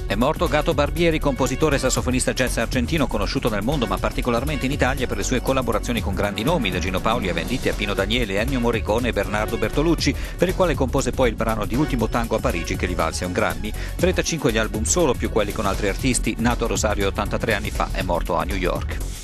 È morto Gato Barbieri, compositore e sassofonista jazz argentino conosciuto nel mondo ma particolarmente in Italia per le sue collaborazioni con grandi nomi, da Gino Paoli a Venditti a Pino Daniele, Ennio Morricone e Bernardo Bertolucci, per il quale compose poi il brano di Ultimo tango a Parigi che gli valse un Grammy. 35 gli album solo, più quelli con altri artisti. Nato a Rosario 83 anni fa, è morto a New York.